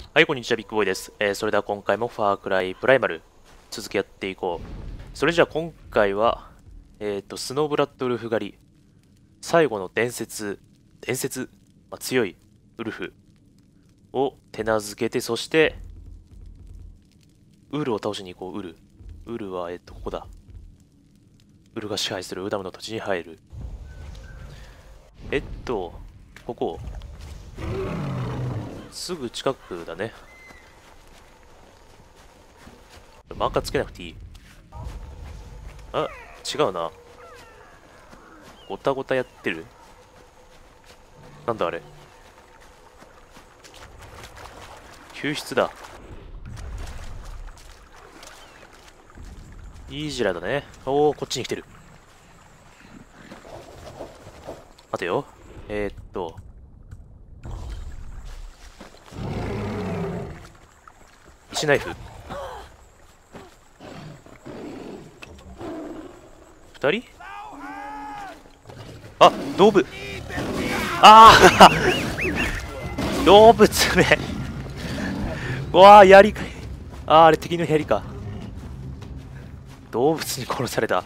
はい、こんにちは、ビッグボーイです。それでは今回もファークライプライマル続きやっていこう。それじゃあ今回は、スノーブラッドウルフ狩り、最後の伝説、強いウルフを手なずけて、そして、ウルを倒しに行こう、ウル。ウルは、ここだ。ウルが支配するウダムの土地に入る。ここ。すぐ近くだね。マーカーつけなくていい。あ、違うな。ごたごたやってる。なんだあれ。救出だ。いいジラだね。おお、こっちに来てる。待てよ。石ナイフ。二人。あ、動物。ああ動物め。うわあ、槍かい。ああ、あれ敵の槍か。動物に殺された。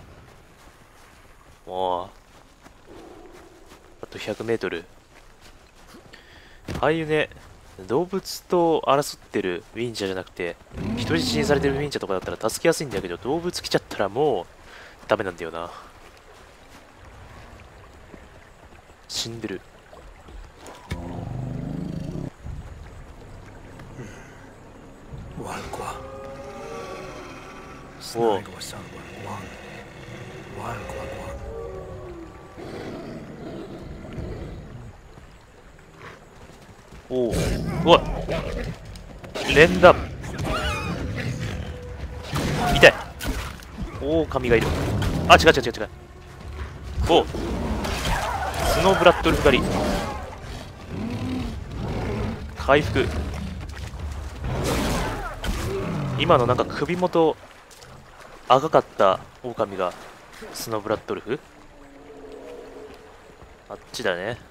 もう、あと100メートル。ああいうね、動物と争ってるウィンチャーじゃなくて、人質にされてるウィンチャーとかだったら助けやすいんだけど、動物来ちゃったらもう、ダメなんだよな。死んでる。おう。おう。うわ連打。痛い。狼がいる。あ、違う違う違う違う。おう。スノーブラッドウルフ狩り。回復。今のなんか首元赤かった狼がスノーブラッドウルフ。あっちだね。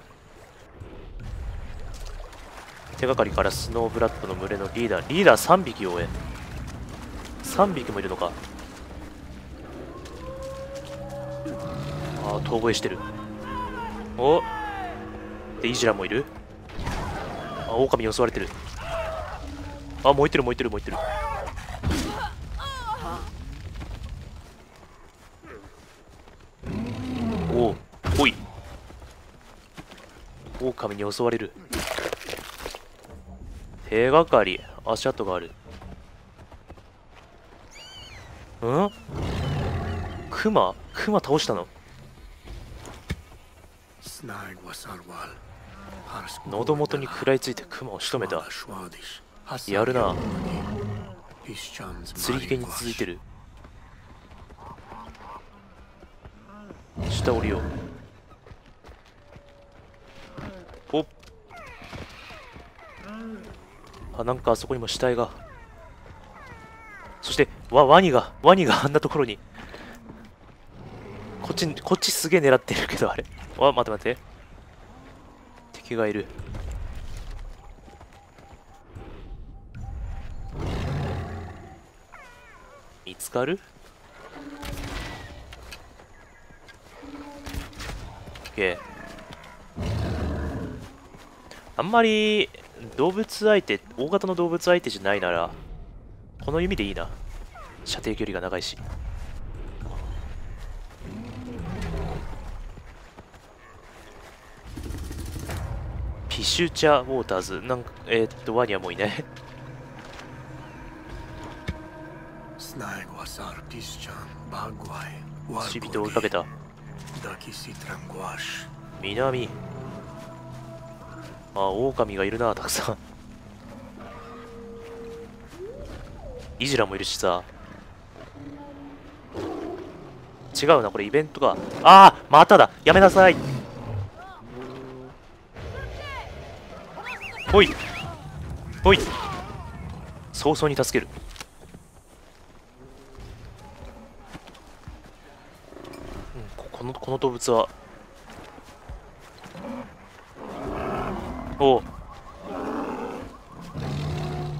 手がかりからスノーブラッドの群れのリーダー3匹を追え。3匹もいるのか。ああ、遠吠えしてる。おでイジラもいる。あ、狼に襲われてる。あ、燃えてる燃えてる燃えてる。おお、おい。狼に襲われる。手がかり、足跡がある。んクマ倒したの。喉元に食らいついてクマを仕留めた。やるな。釣り毛に続いてる。下降りよう。おあ、なんかあそこにも死体が。そしてワニがあんなところに。こっちすげえ狙ってるけど、あれ。待って待って。敵がいる。見つかる？オッケー。あんまり動物相手、大型の動物相手じゃないなら、この弓でいいな。射程距離が長いし。ピシュチャーウォーターズ。なんか、ワニはもういない。チビと追いかけた。南。あ、狼がいるな、たくさん。イジラもいるしさ。違うな、これイベントか。ああ、まただ。やめなさい。ほい。ほい。早々に助ける。この動物は。おう。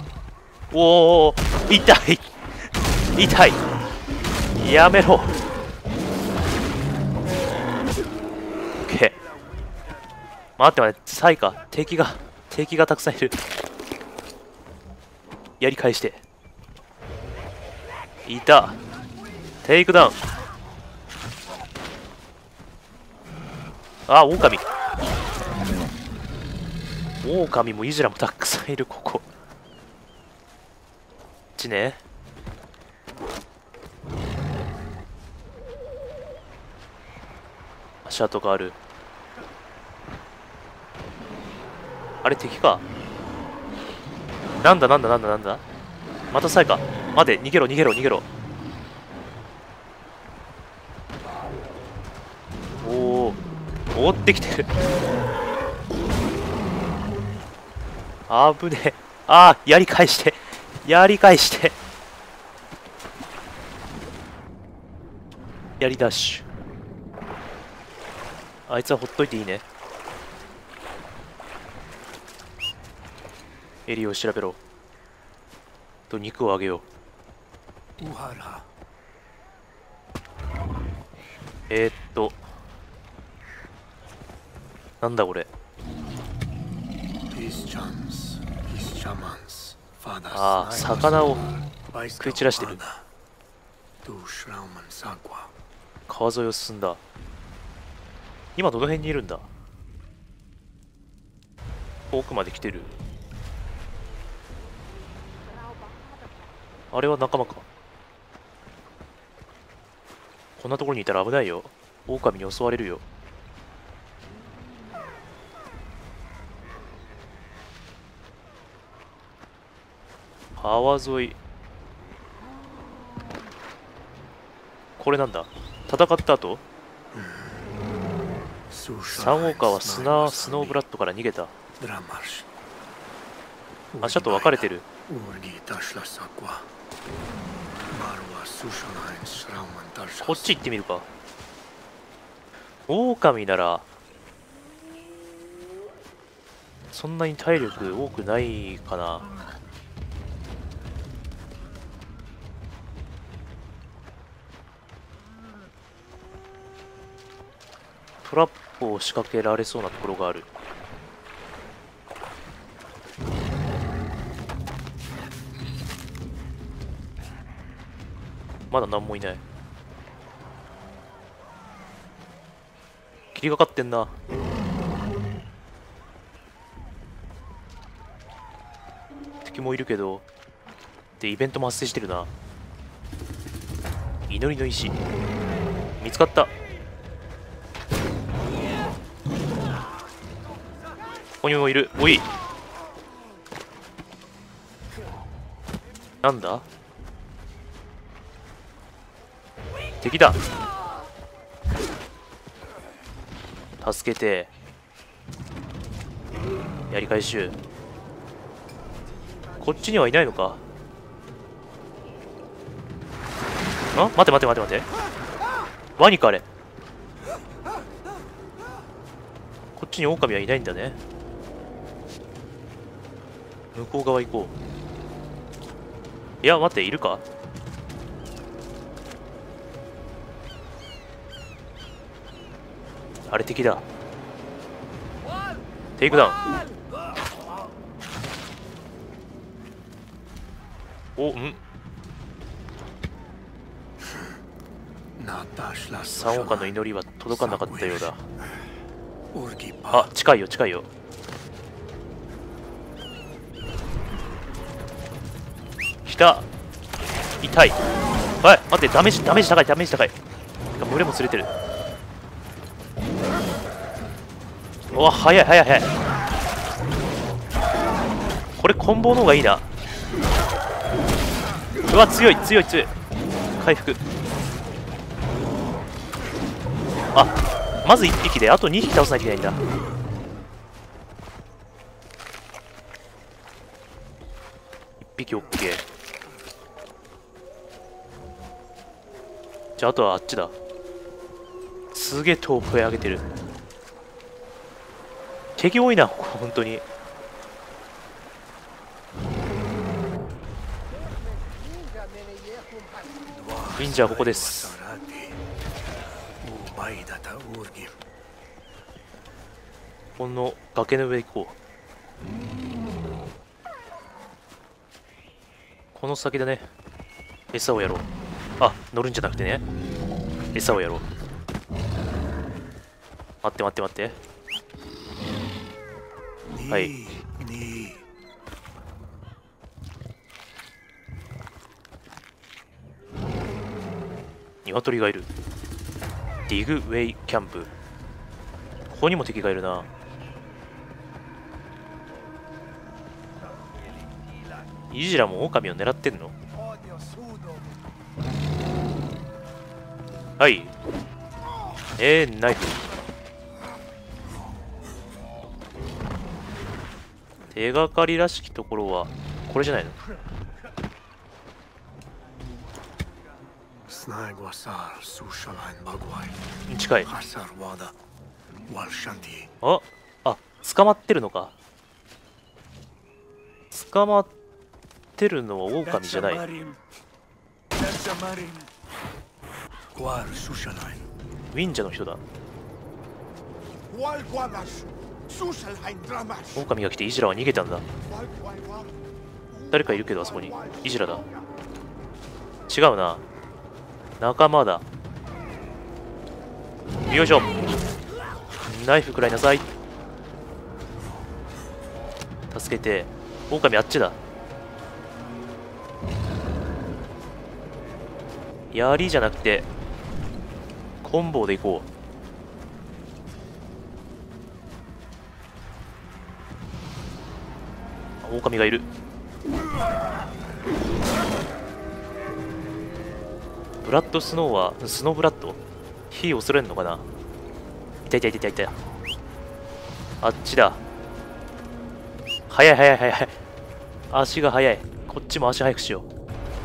おお、痛い痛い、やめろ。オッケー。待って待って、サイか。敵がたくさんいる。やり返して。いた。テイクダウン。あ、狼。狼もイジラもたくさんいる、ここ。こっちね。足跡がある。あれ敵か。なんだまたサイか。待て、逃げろ。おお、追ってきてる。あぶねえ。あー、やり返してやりダッシュ。あいつはほっといていいね。エリを調べろと、肉をあげよう。なんだこれ。ああ、魚を食い散らしてる。川沿いを進んだ。今どの辺にいるんだ。奥まで来てる。あれは仲間か。こんなところにいたら危ないよ。狼に襲われるよ。川沿い。これなんだ。戦った後、サンオーカーはスノーブラッドから逃げた。足跡分かれてる。こっち行ってみるか。狼ならそんなに体力多くないかな。トラップを仕掛けられそうなところがある。まだ何もいない。霧がかってんな。敵もいるけど、でイベントも発生してるな。祈りの石見つかった。ここにもいる。おい、なんだ。敵だ。助けて。やり返しゅう。こっちにはいないのか。あ、待て。ワニかあれ。こっちに狼はいないんだね。向こう側行こう。いや、待って、いるか。あれ敵だ。テイクダウン。お、ん、サンオカの祈りは届かなかったようだ。あ、近いよ。来た。痛い。はい、待って、ダメージ高い。群れも釣れてる。うわ、早い。これコンボの方がいいな。うわ、強い。回復。あ、まず1匹であと2匹倒さなきゃいけないんだ。1匹 OK。 じゃああとはあっちだ。すげえ遠くへ上げてる。敵多いな、ここ本当に。 忍者はここです。この崖の上行こう。この先だね。餌をやろう。あ、乗るんじゃなくてね、餌をやろう。待って待って待って。はい。鶏がいる。ディグウェイキャンプ。ここにも敵がいるな。イジラも狼を狙ってんの？はい。ナイフ。手がかりらしきところはこれじゃないの？近い。あ、捕まってるのか。捕まってるのは狼じゃない。忍者の人だ。狼が来てイジラは逃げたんだ。誰かいるけどあそこに。イジラだ。違うな。仲間だ。よいしょ。ナイフくらいなさい。助けて。狼あっちだ。槍じゃなくてコンボでいこう。狼がいる。ブラッドスノーはスノーブラッド火恐れんのかな。いたいたいたいたいた。あっちだ。早い早い早い。足が速い。こっちも足速くしよう。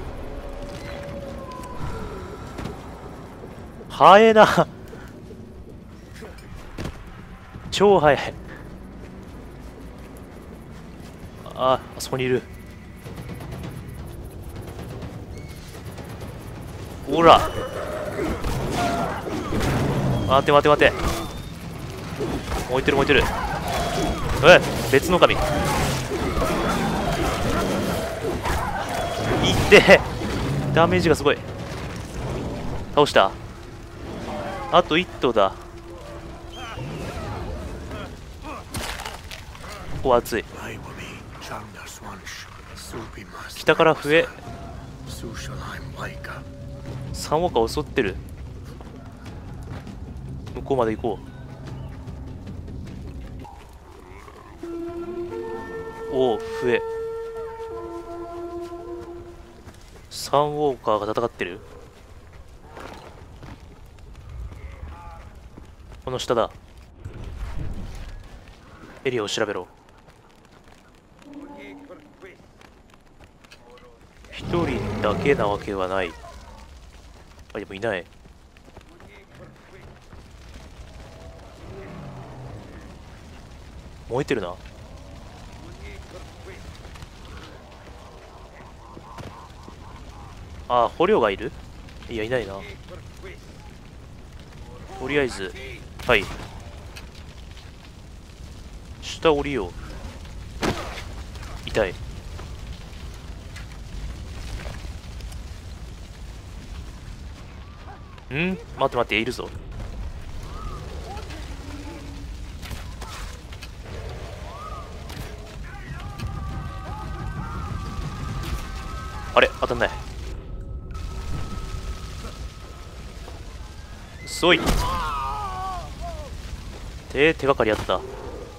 速えな。超速い。あそこにいる。ほら。待て待て待て。燃えてる燃えてる。別の神。いってダメージがすごい。倒した。あと1頭だ。ここは熱い。北から笛。3オカ襲ってる。向こうまで行こう。おお、笛。3ウォーカーが戦ってる。この下だ。エリアを調べろ。一人だけなわけはない。あ、でもいない。燃えてるな。あ、捕虜がいる？いや、いないな。とりあえず、はい。下降りよう。痛い。待って待って、いるぞ。あれ、当たんない。そい。手がかりあった。こ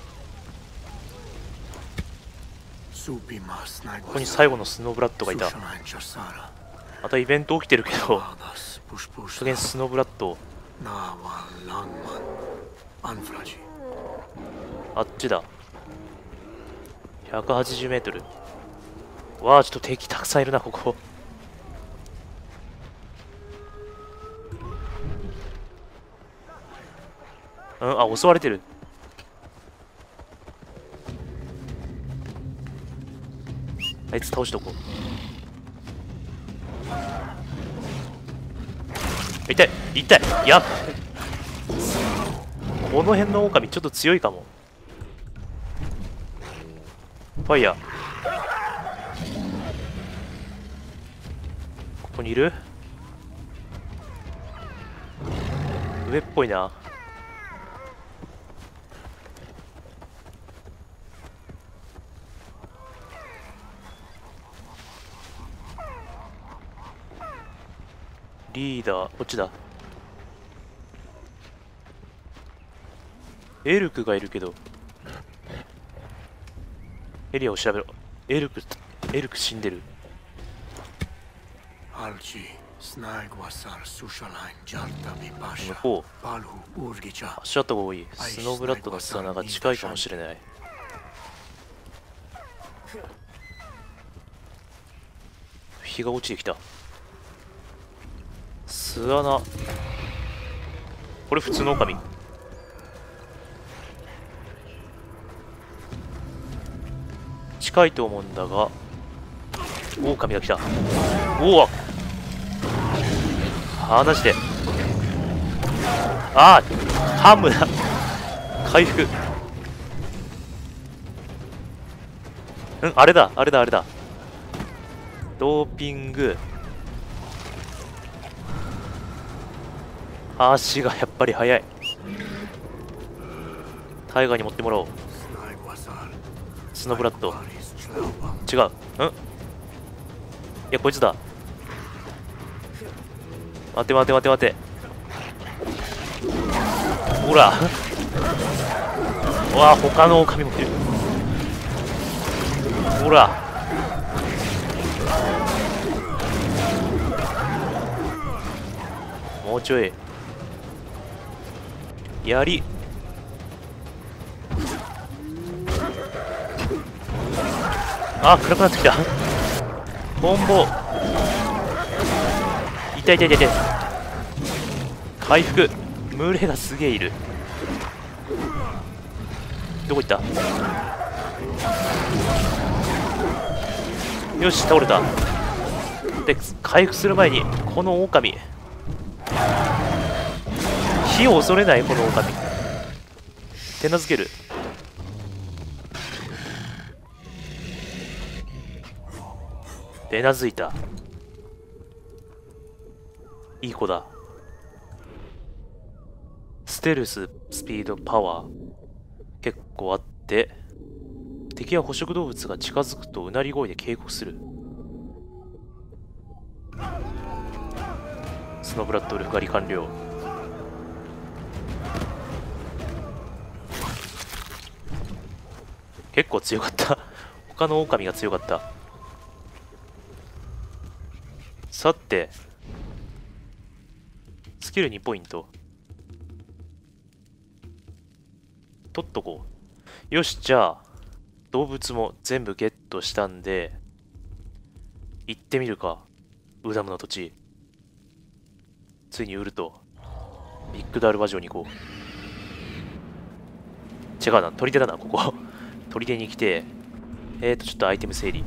こに最後のスノーブラッドがいた。またイベント起きてるけど、とりあえずスノーブラッド。あっちだ。180メートル。わあ、ちょっと敵たくさんいるな、ここ。あ、襲われてる。あいつ倒しとこう。 痛い痛い。やっ、この辺の狼ちょっと強いかも。ファイヤー。ここにいる？上っぽいな。リーダー、こっちだ。エルクがいるけど。エリアを調べろ。エルク死んでる。向こう。足跡が多い。スノーブラッドの巣穴が近いかもしれない。日が落ちてきた。巣穴。これ普通の狼。近いと思うんだが、狼が来た。おお、マジで。ああ、ハムだ。回復。あれだ、あれだ、あれだ。ドーピング。足がやっぱり速い。タイガーに持ってもらおう。スノーブラッド。違う。いや、こいつだ。待て待て待て待て。ほら。うわ、他の狼も来る。ほら。もうちょい。槍。あ、暗くなってきた。コンボ。痛い痛い痛い痛い。回復。群れがすげえいる。どこ行った？よし、倒れた。で、回復する前にこの狼、火を恐れない。この狼手なずける。手なずいた。いい子だ。ステルス、スピード、パワー結構あって、敵や捕食動物が近づくとうなり声で警告する。スノーブラッドルフ狩り完了。結構強かった。他の狼が強かった。さて、スキル2ポイント取っとこう。よし、じゃあ動物も全部ゲットしたんで行ってみるか。ウダムの土地、ついにウルトビッグダールバ城に行こう。違うな、砦だな、ここ。砦に来て、ちょっとアイテム整理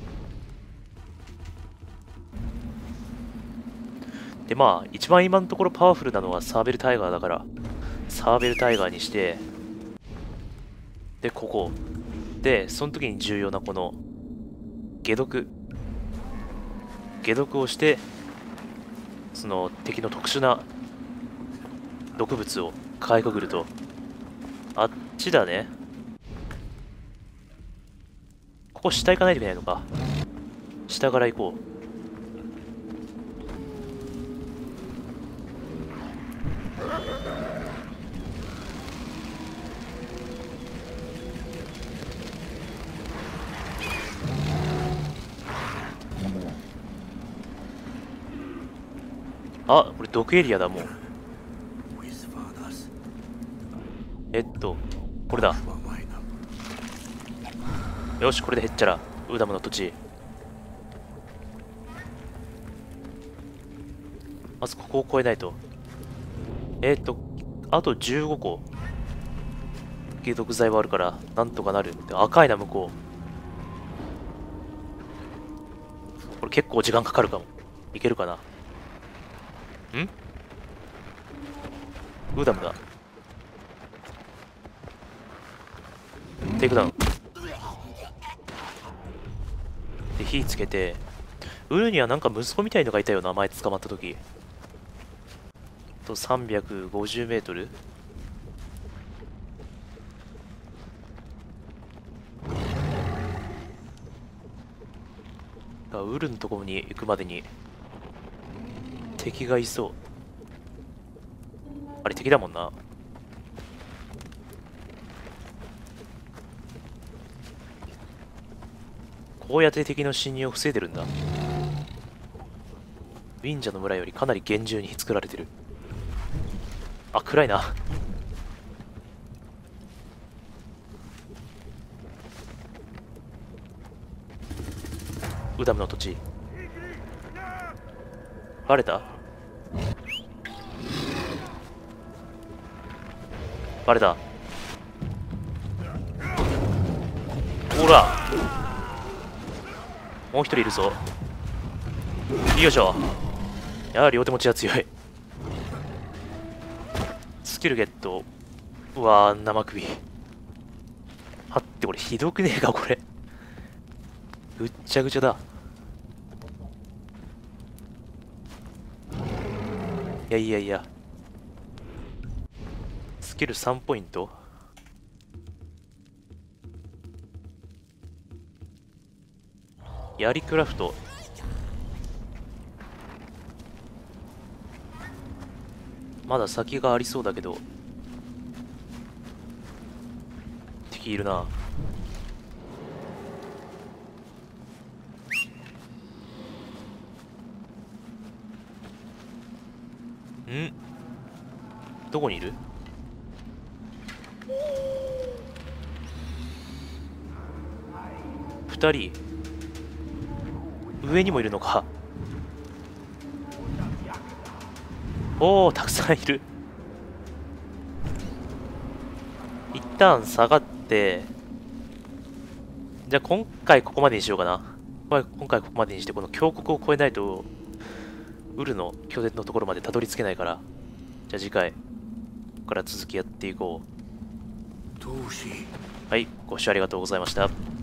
で、まあ一番今のところパワフルなのはサーベルタイガーだから、サーベルタイガーにして、でここで、その時に重要なこの解毒をして、その敵の特殊な毒物をかいくぐると、あっちだね。ここ下行かないといけないのか。下から行こう。あ、これ毒エリアだ。もうこれだ。よし、これでへっちゃらウダムの土地。まずここを越えないと。あと15個解毒剤はあるからなんとかなる。赤いな、向こう。これ結構時間かかるかも。いけるかな。 ウダムだ。テイクダウンで火つけて、ウルにはなんか息子みたいのがいたよな、前捕まった時。と350メートル。ウルのところに行くまでに敵がいそう。あれ敵だもんな。こうやって敵の侵入を防いでるんだ。ウィンジャの村よりかなり厳重に作られてる。あ、暗いな。ウダムの土地バレた。バレた。ほら、もう一人いるぞ。よいしょ。やはり両手持ちは強い。スキルゲット。うわー、生首。はってこれひどくねえかこれ。ぐっちゃぐちゃだ。いやいやいや。スキル3ポイント。槍クラフト。まだ先がありそうだけど。敵いるな。ん？どこにいる？2人上にもいるのか。おお、たくさんいる。一旦下がって、じゃあ今回ここまでにしようかな。今回ここまでにして、この峡谷を越えないとウルの拠点のところまでたどり着けないから。じゃあ次回ここから続きやっていこう。はい、ご視聴ありがとうございました。